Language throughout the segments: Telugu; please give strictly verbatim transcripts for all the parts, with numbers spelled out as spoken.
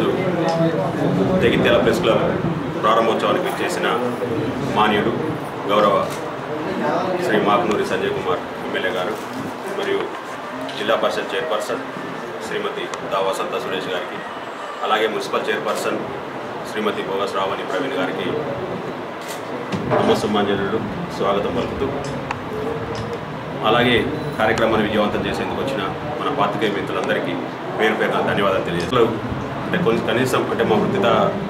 ఈరోజు జగిత్యాల ప్రెస్ క్లబ్ ప్రారంభోత్సవానికి చేసిన మాన్యుడు గౌరవ శ్రీ మాకునూరి సంజయ్ కుమార్ ఎమ్మెల్యే గారు మరియు జిల్లా పరిషత్ చైర్పర్సన్ శ్రీమతి దా వసంత సురేష్ గారికి, అలాగే మున్సిపల్ చైర్పర్సన్ శ్రీమతి బోగస్ రావణి ప్రవీణ్ గారికి నమస్సుమాంజలు స్వాగతం పలుకుతూ, అలాగే కార్యక్రమాన్ని విజయవంతం చేసేందుకు వచ్చిన మన పాత్రికేయ మిత్రులందరికీ పేరు పేరున ధన్యవాదాలు తెలియజేస్తారు. అంటే కొంచెం కనీసం అంటే మా వృత్తిత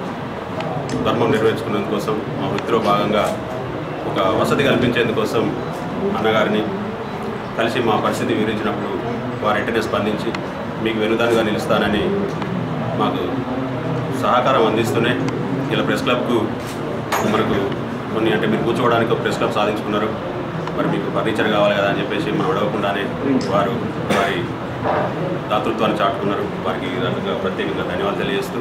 ధర్మం నెరవేర్చుకునేందుకోసం మా వృత్తిలో భాగంగా ఒక వసతి కల్పించేందుకోసం అన్నగారిని కలిసి మా పరిస్థితి వివరించినప్పుడు వారు వెంటనే స్పందించి మీకు వెనుదానుగా నిలుస్తానని మాకు సహకారం అందిస్తూనే ఇలా ప్రెస్ క్లబ్కు మనకు కొన్ని అంటే మీరు కూర్చోవడానికి ఒక ప్రెస్ క్లబ్ సాధించుకున్నారు, మరి మీకు ఫర్నిచర్ కావాలి కదా అని చెప్పేసి మనం అడగకుండానే వారు వారి దాతృత్వాన్ని చాటుకున్నారు. వారికి ప్రత్యేకంగా ధన్యవాదాలు తెలియజేస్తూ,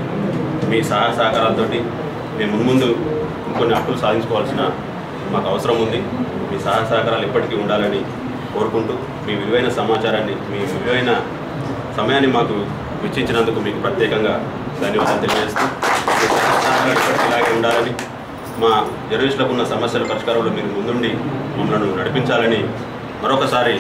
మీ సహాయ సహకారాలతో మేము మున్ముందు ఇంకొన్ని హక్కులు సాధించుకోవాల్సిన మాకు అవసరం ఉంది. మీ సహాయ సహకారాలు ఎప్పటికీ ఉండాలని కోరుకుంటూ, మీ విలువైన సమాచారాన్ని మీ విలువైన సమయాన్ని మాకు వెచ్చించినందుకు మీకు ప్రత్యేకంగా ధన్యవాదాలు తెలియజేస్తూ, మీ సహాయ సహకారాలు ఇలాగే ఉండాలని, మా జర్నలిస్టులకు ఉన్న సమస్యల పరిష్కారంలో మీరు ముందుండి మమ్మల్ని నడిపించాలని మరొకసారి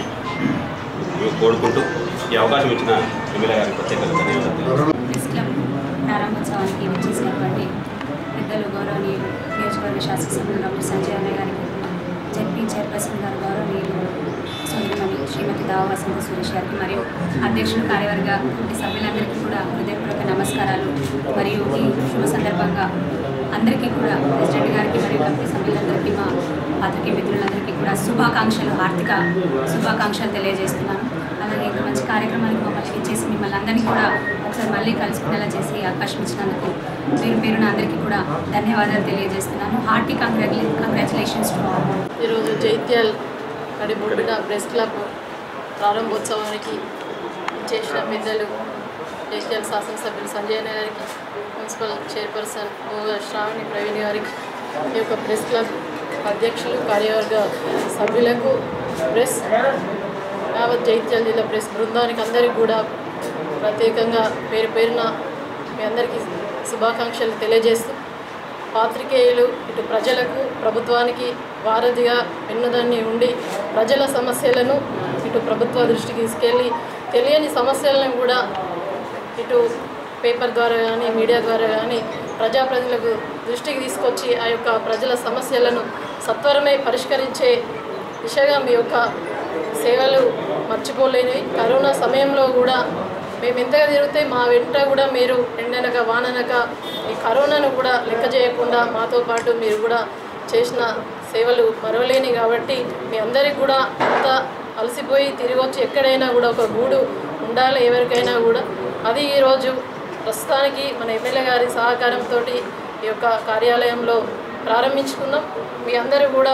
కోరుకుంటూ ఈ అవకాశం ఇచ్చిన ఎమ్మెల్యే గారికి ప్రత్యేకంగా ధన్యవాదాలు. ప్రెస్ క్లబ్ ప్రారంభోత్సవానికి వచ్చేసినటువంటి పెద్దలు గౌరవనీయులు నియోజకవర్గ శాసనసభ్యులు డాక్టర్ సంజయ్ అన్న గారికి, జడ్పీ చైర్పర్సన్ గారు గౌరవనీయులు సోదరిమణి శ్రీమతి దా వసంత సురేష్ గారికి మరియు అధ్యక్షులు కార్యవర్గ సభ్యులందరికీ కూడా హృదయపూర్వక నమస్కారాలు. మరియు ఈ శుభ సందర్భంగా అందరికీ కూడా ప్రెసిడెంట్ గారికి మరియు కమిటీ సభ్యులందరికీ, మా పాత్రికేయ మిత్రులందరికీ కూడా శుభాకాంక్షలు, ఆర్థిక శుభాకాంక్షలు తెలియజేస్తున్నాను. అలాగే ఇంత మంచి కార్యక్రమానికి మమ్మల్ని ఇచ్చేసి మిమ్మల్ని అందరినీ కూడా ఒకసారి మళ్ళీ కలుసుకునేలా చేసి అవకాశం ఇచ్చినందుకు పేరు పేరున అందరికీ కూడా ధన్యవాదాలు తెలియజేస్తున్నాను. హార్టీ కంగ్రాచులే కంగ్రాచులేషన్స్ టు ఆల్. ఈరోజు జైత్యాల్ కడిబొడ్డున ప్రెస్ క్లబ్ ప్రారంభోత్సవానికి చేసిన పెద్దలు జైత్యాల శాసనసభ్యులు సంజయ్ అన్న గారికి, మున్సిపల్ చైర్పర్సన్ శ్రావణి ప్రవీణ్ గారికి, ఈ యొక్క ప్రెస్ క్లబ్ అధ్యక్షులు కార్యవర్గ సభ్యులకు, ప్రెస్ యావత్ జైత్యాల జిల్లా ప్రెస్ బృందానికి అందరికీ కూడా ప్రత్యేకంగా పేరు పేరున మీ అందరికీ శుభాకాంక్షలు తెలియజేస్తూ, పాత్రికేయులు ఇటు ప్రజలకు ప్రభుత్వానికి వారధిగా వెన్నుదన్ని ఉండి ప్రజల సమస్యలను ఇటు ప్రభుత్వ దృష్టికి తీసుకెళ్ళి తెలియని సమస్యలను కూడా ఇటు పేపర్ ద్వారా కానీ మీడియా ద్వారా కానీ ప్రజాప్రతినిధులకు దృష్టికి తీసుకొచ్చి ఆ యొక్క ప్రజల సమస్యలను సత్వరమే పరిష్కరించే దిశగా మీ యొక్క సేవలు మర్చిపోలేనివి. కరోనా సమయంలో కూడా మేము ఎంతగా తిరిగితే మా వెంట కూడా మీరు ఎండనక వాననక ఈ కరోనాను కూడా లెక్క చేయకుండా మాతో పాటు మీరు కూడా చేసిన సేవలు మరవలేని కాబట్టి మీ అందరికీ కూడా అంత అలసిపోయి తిరిగి వచ్చి ఎక్కడైనా కూడా ఒక గూడు ఉండాలి ఎవరికైనా కూడా. అది ఈరోజు ప్రస్తుతానికి మన ఎమ్మెల్యే గారి సహకారంతో ఈ యొక్క కార్యాలయంలో ప్రారంభించుకున్నాం. మీ అందరూ కూడా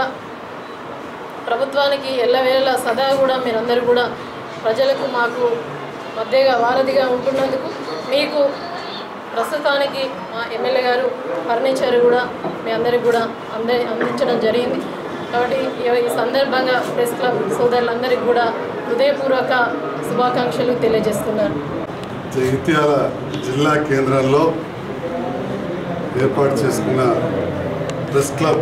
ప్రభుత్వానికి ఎల్లవేళలా సదా కూడా మీరందరూ కూడా ప్రజలకు మాకు మధ్యగా వారధిగా ఉంటున్నందుకు మీకు ప్రస్తుతానికి మా ఎమ్మెల్యే గారు ఫర్నిచర్ కూడా మీ అందరికి కూడా అందే అందించడం జరిగింది. కాబట్టి ఈ సందర్భంగా ప్రెస్ క్లబ్ సోదరులందరికీ కూడా హృదయపూర్వక శుభాకాంక్షలు తెలియజేస్తున్నారు. జగిత్యాల జిల్లా కేంద్రంలో ఏర్పాటు చేసుకున్న ప్రెస్ క్లబ్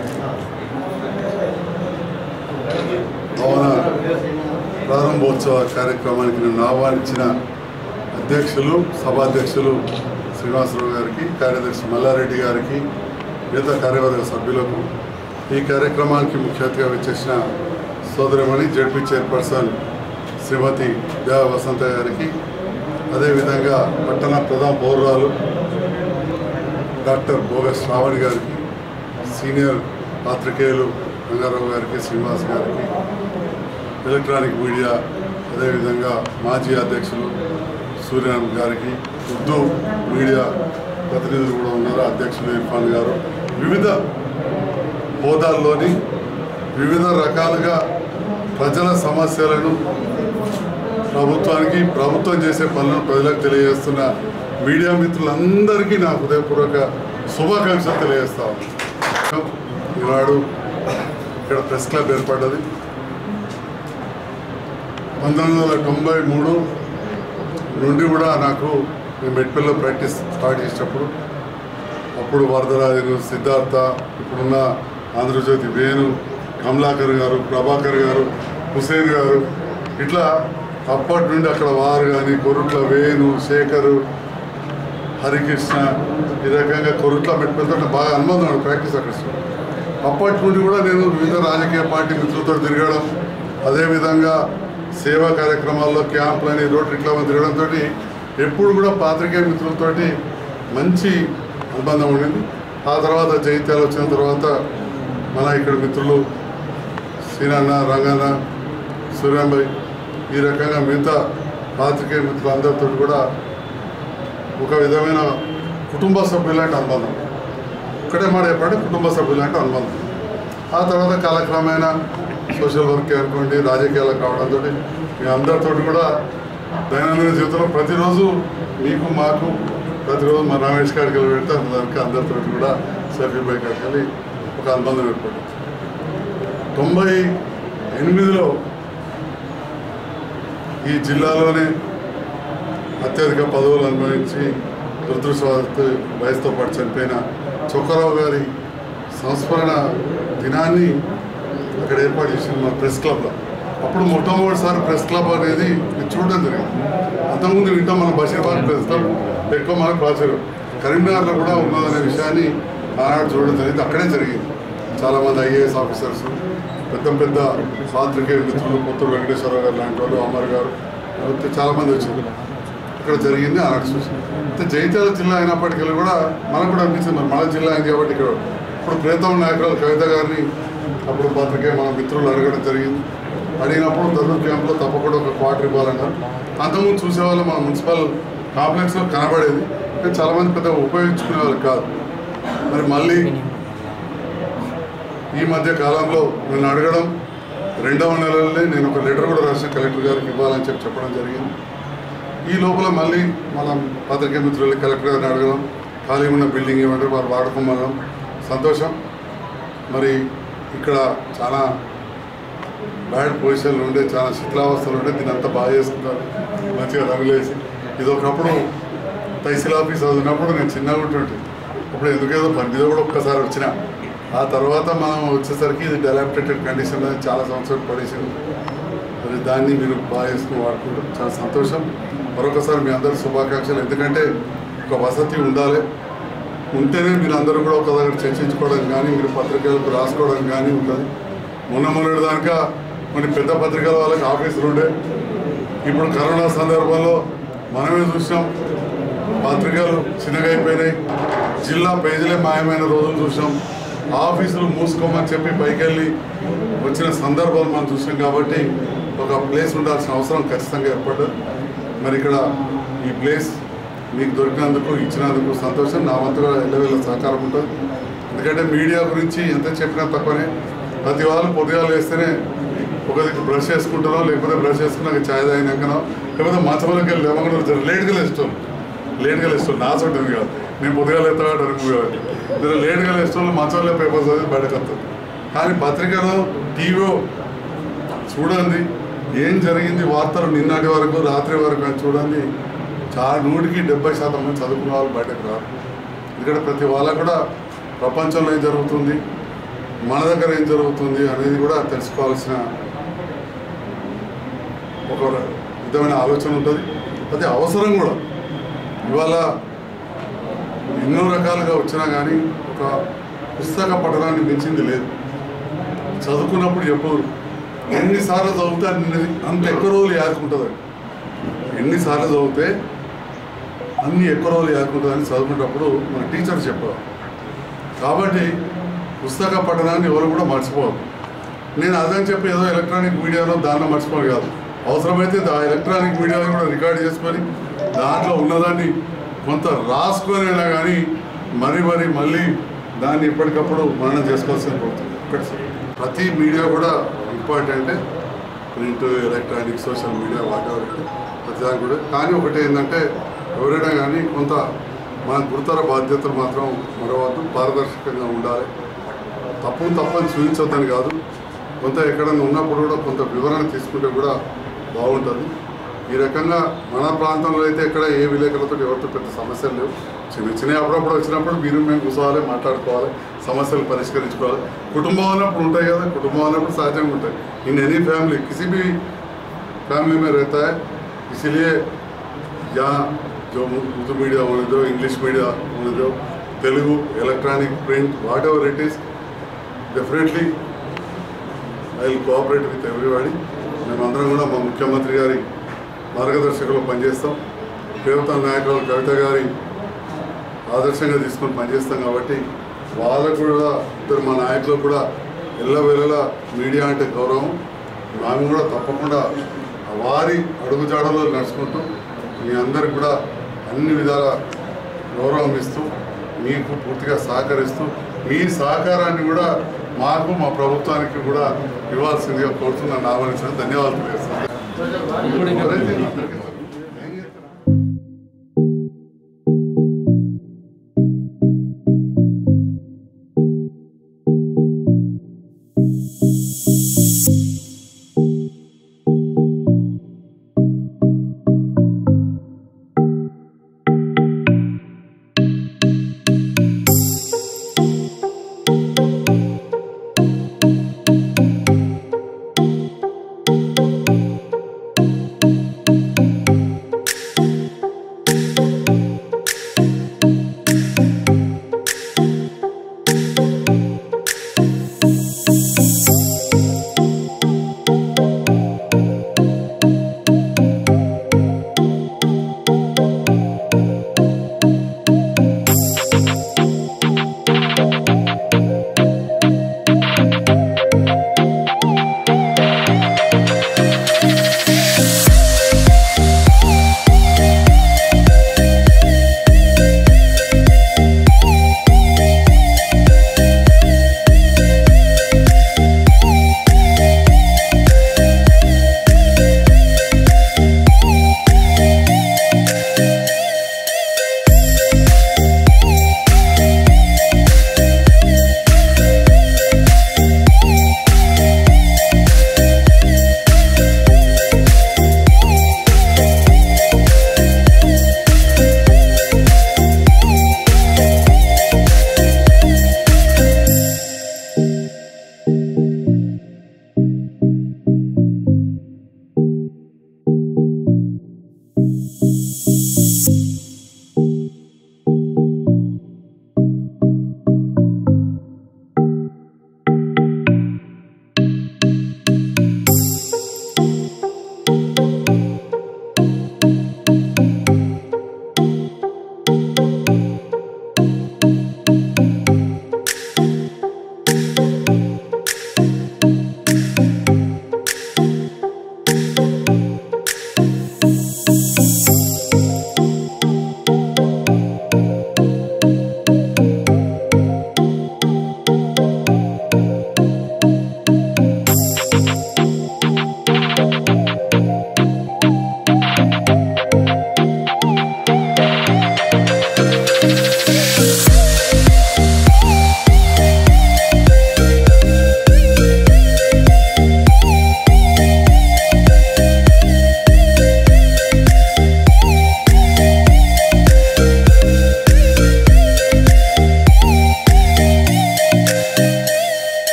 భవన ప్రారంభోత్సవ కార్యక్రమానికి నన్ను ఆహ్వానించిన అధ్యక్షులు సభాధ్యక్షులు శ్రీనివాసరావు గారికి, కార్యదర్శి మల్లారెడ్డి గారికి, మిగతా కార్యవర్గ సభ్యులకు, ఈ కార్యక్రమానికి ముఖ్య అతిథిగా వచ్చేసిన సోదరిమణి జడ్పీ చైర్పర్సన్ శ్రీమతి దేవ వసంత గారికి, అదేవిధంగా పట్టణ ప్రధాన పౌరురాలు డాక్టర్ బోగస్ రావణి గారికి, సీనియర్ పాత్రికేయులు రంగారావు గారికి, శ్రీనివాస్ గారికి, ఎలక్ట్రానిక్ మీడియా అదేవిధంగా మాజీ అధ్యక్షులు సూర్యనారాయణ గారికి, ఉర్దూ మీడియా ప్రతినిధులు కూడా ఉన్నారు, అధ్యక్షులు ఇర్ఫాన్ గారు, వివిధ హోదాల్లోని వివిధ రకాలుగా ప్రజల సమస్యలను ప్రభుత్వానికి ప్రభుత్వం చేసే పనులను ప్రజలకు తెలియజేస్తున్న మీడియా మిత్రులందరికీ నా హృదయపూర్వక శుభాకాంక్షలు తెలియజేస్తా ఉన్నాను. ఈనాడు ఇక్కడ ప్రెస్ క్లబ్ ఏర్పడ్డది. పంతొమ్మిది వందల తొంభై మూడు నుండి కూడా నాకు మేము మెట్పల్లిలో ప్రాక్టీస్ స్టార్ట్ చేసేటప్పుడు అప్పుడు వరదరాజు, సిద్ధార్థ, ఇప్పుడున్న ఆంధ్రజ్యోతి వేణు, కమలాకర్ గారు, ప్రభాకర్ గారు, హుసేన్ గారు, ఇట్లా అప్పటి నుండి అక్కడ వారు కానీ కొరుట్ల వేణు, శేఖరు, హరికృష్ణ, ఈ రకంగా కొరుట్ల మెట్పల్లితో బాగా అనుబంధం ప్రాక్టీస్ అక్కడ. అప్పటి నుండి కూడా నేను వివిధ రాజకీయ పార్టీ మిత్రులతో తిరగడం, అదేవిధంగా సేవా కార్యక్రమాల్లో క్యాంపులని రోటరీ క్లబ్ తిరగడంతో ఎప్పుడు కూడా పాత్రికేయ మిత్రులతోటి మంచి అనుబంధం ఉండింది. ఆ తర్వాత జగిత్యాల వచ్చిన తర్వాత మన ఇక్కడ మిత్రులు సీనన్న, రంగన్న, సూర్యంబాయ్, ఈ రకంగా మిగతా పాత్రికేయ మిత్రులందరితో కూడా ఒక విధమైన కుటుంబ సభ్యులాంటి అనుబంధం. ఒకటే మాట చెప్పండి, కుటుంబ సభ్యులాంటి అనుబంధం. ఆ తర్వాత కాలక్రమేణా సోషల్ వర్క్ అనుకోండి, రాజకీయాలకు రావడంతో మీ అందరితో కూడా దైనందిన జీవితంలో ప్రతిరోజు మీకు మాకు ప్రతిరోజు మా రమేష్ గారికి వెళ్ళి పెడితే దానికి అందరితో కూడా సఫీబాయ్ గారికి వెళ్ళి ఒక అనుబంధం ఏర్పడింది. తొంభై ఎనిమిదిలో ఈ జిల్లాలోనే అత్యధిక పదవులు అనుభవించి దురదృష్టవశాత్తు వయసుతో పాటు చనిపోయిన చొక్కరావు గారి సంస్మరణ దినాన్ని అక్కడ ఏర్పాటు చేసింది మన ప్రెస్ క్లబ్లో. అప్పుడు మొట్టమొదటిసారి ప్రెస్ క్లబ్ అనేది చూడడం జరిగింది. అంతకుముందు వింటాం మన బషీర్బాద్ ప్రెస్ క్లబ్ ఎక్కువ మనకు ప్రాచుర్యం, కరీంనగర్లో కూడా ఉన్నదనే విషయాన్ని ఆనాడు చూడడం జరిగింది. అక్కడే జరిగింది. చాలామంది ఐఏఎస్ ఆఫీసర్స్, పెద్ద పెద్ద పాత్రికేయ మిత్రులు, పుత్తూరు వెంకటేశ్వరరావు గారు లాంటి వాళ్ళు, అమర్ గారు, చాలామంది వచ్చారు. ఇక్కడ జరిగింది ఆనాడు చూసి. అయితే జగిత్యాల జిల్లా అయినప్పటికీ కూడా మనకు కూడా అనిపించింది మరి మన జిల్లా అయింది కాబట్టి ఇక్కడ ఇప్పుడు ప్రియతమ నాయకురాలు కవిత గారిని అప్పుడు పత్రికే మన మిత్రులు అడగడం జరిగింది. అడిగినప్పుడు దర్శన క్యాంప్లో తప్పకుండా ఒక క్వార్టర్ ఇవ్వాలన్నారు. అంతకుముందు చూసేవాళ్ళు మన మున్సిపల్ కాంప్లెక్స్లో కనబడేది, కానీ చాలామంది పెద్దగా ఉపయోగించుకునే వాళ్ళు కాదు. మరి మళ్ళీ ఈ మధ్య కాలంలో నన్ను అడగడం, రెండవ నెలలోనే నేను ఒక లెటర్ కూడా రాసిన కలెక్టర్ గారికి ఇవ్వాలని చెప్పి చెప్పడం జరిగింది. ఈ లోపల మళ్ళీ మన పత్రికా మిత్రులు కలెక్టర్ గారిని అడగడం, ఖాళీ ఉన్న బిల్డింగ్ ఏమంటారు వారు వాడుకోమనడం సంతోషం. మరి ఇక్కడ చాలా బ్యాడ్ పొజిషన్లు ఉండే, చాలా శిథిలావస్థలు ఉండే, దీన్ని అంతా బాగా చేసుకుంటారు మంచిగా రంగులేసి. ఇది ఒకప్పుడు తహసీల్ ఆఫీస్ చదివినప్పుడు నేను చిన్నగా ఉంటుంటే అప్పుడు ఎందుకేదో బండిలో కూడా ఒక్కసారి వచ్చిన. ఆ తర్వాత మనం వచ్చేసరికి ఇది డెలాప్టేటెడ్ కండిషన్ అనేది చాలా సంవత్సరాలు పడేసింది. మరి దాన్ని మీరు బాగా చేసుకుని వాడుకుంటారు, చాలా సంతోషం. మరొకసారి మీ అందరూ శుభాకాంక్షలు. ఎందుకంటే ఒక వసతి ఉండాలి, ఉంటేనే మీరు అందరూ కూడా ఒక దగ్గర చర్చించుకోవడం కానీ మీరు పత్రికలకు రాసుకోవడం కానీ ఉంటుంది. మొన్న మొన్నటి దాకా కొన్ని పెద్ద పత్రికల వాళ్ళకి ఆఫీసులు ఉండే, ఇప్పుడు కరోనా సందర్భంలో మనమే చూసాం పత్రికలు చిన్నగా అయిపోయినాయి, జిల్లా పేజీలే మాయమైన రోజులు చూసాం, ఆఫీసులు మూసుకోమని చెప్పి పైకి వెళ్ళి వచ్చిన సందర్భాలు మనం చూసాం. కాబట్టి ఒక ప్లేస్ ఉండాల్సిన అవసరం ఖచ్చితంగా ఏర్పడ్డది. మరి ఇక్కడ ఈ ప్లేస్ మీకు దొరికినందుకు, ఇచ్చినందుకు సంతోషం. నా వంతుగా ఎల్లవేళ సహకారం ఉంటుంది. ఎందుకంటే మీడియా గురించి ఎంత చెప్పినా తక్కువనే. ప్రతి వాళ్ళు పొద్దుగాలు వేస్తేనే ఒక దిక్కు బ్రష్ చేసుకుంటారో, లేకపోతే బ్రష్ చేసుకున్నాక ఛాయ్ తాగినాకనో, లేకపోతే మంచంలోకి వెళ్ళి లేవకుండా లేట్గా లేస్తాం లేట్గా లేస్తాం నా ఉంటుంది కాదు, నేను పొద్దుగా లేస్తాడు అనుకు కాబట్టి నేను లేట్గా లేస్తాను మంచంలో పేపర్స్ అనేది బయటకు వస్తుంది. కానీ పత్రికలో టీవీ చూడండి ఏం జరిగింది, వార్తలు నిన్నటి వరకు రాత్రి వరకు అని చూడండి, చాలా నూటికి డెబ్బై శాతం మంది చదువుకున్న వాళ్ళు బయటకు రారు. ఎందుకంటే ప్రతి వాళ్ళకు కూడా ప్రపంచంలో ఏం జరుగుతుంది, మన దగ్గర ఏం జరుగుతుంది అనేది కూడా తెలుసుకోవాల్సిన ఒక విధమైన ఆలోచన ఉంటుంది. అది అవసరం కూడా. ఇవాళ ఎన్నో రకాలుగా వచ్చినా కానీ ఒక పుస్తక పఠనాన్ని మించింది లేదు. చదువుకున్నప్పుడు ఎప్పుడు ఎన్నిసార్లు చదివితే అన్ని అంత ఎక్కువ రోజులు యాదుకుంటుంది. ఎన్నిసార్లు చదివితే అన్ని ఎక్కువ రోజులు యాదుకుంటుందని చదువుకునేటప్పుడు మన టీచర్ చెప్పారు. కాబట్టి పుస్తక పఠనాన్ని ఎవరు కూడా మర్చిపోవాలి. నేను అదని చెప్పి ఏదో ఎలక్ట్రానిక్ మీడియాలో దాంట్లో మర్చిపోను కాదు. అవసరమైతే ఆ ఎలక్ట్రానిక్ మీడియాలో కూడా రికార్డ్ చేసుకొని దాంట్లో ఉన్నదాన్ని కొంత రాసుకొని అయినా కానీ మరి మరి మళ్ళీ దాన్ని ఎప్పటికప్పుడు మననం చేసుకోవాల్సిన పడుతుంది. ప్రతి మీడియా కూడా ఇంపార్టెంటే, print, electronic, social media, whatever ప్రతిదానికి కూడా. కానీ ఒకటి ఏంటంటే ఎవరైనా కానీ కొంత మన గురుతర బాధ్యతలు మాత్రం మరవద్దు, పారదర్శకంగా ఉండాలి. తప్పు తప్పని చూపించొద్దని కాదు, కొంత ఎక్కడన్నా ఉన్నప్పుడు కూడా కొంత వివరణ తీసుకుంటే కూడా బాగుంటుంది. ఈ రకంగా మన ప్రాంతంలో అయితే ఎక్కడ ఏ విలేకరులతో ఎవరితో పెద్ద సమస్యలు లేవు. చిన్న చిన్న అప్పుడప్పుడు వచ్చినప్పుడు మీరు మేము కూర్చోవాలి, మాట్లాడుకోవాలి, సమస్యలు పరిష్కరించుకోవాలి. కుటుంబం అన్నప్పుడు ఉంటాయి కదా, కుటుంబం అన్నప్పుడు సహజంగా ఉంటాయి. ఇన్ ఎనీ ఫ్యాमिली किसी भी फैमिली में रहता है. इसीलिए यहाँ जो उर्दू मीडिया होने दो, इंग्लिश मीडिया होने दो, Telugu, electronic, print, whatever it is, definitely I will cooperate with everybody. మేమందరం కూడా మా ముఖ్యమంత్రి గారి మార్గదర్శకులు పనిచేస్తాం. పేరుతో నాయకురాలు కవిత గారి ఆదర్శంగా తీసుకొని పనిచేస్తాం కాబట్టి వాళ్ళకు కూడా ఇద్దరు మా నాయకులకు కూడా ఎల్లవేళలా మీడియా అంటే గౌరవం. మేము కూడా తప్పకుండా వారి అడుగుజాడలో నడుచుకుంటూ మీ అందరికి కూడా అన్ని విధాల గౌరవం ఇస్తూ మీకు పూర్తిగా సహకరిస్తూ మీ సహకారాన్ని కూడా మాకు మా ప్రభుత్వానికి కూడా ఇవ్వాల్సిందిగా కోరుతున్నాను. ఆహ్వానించడం ధన్యవాదాలు తెలియజేస్తాను.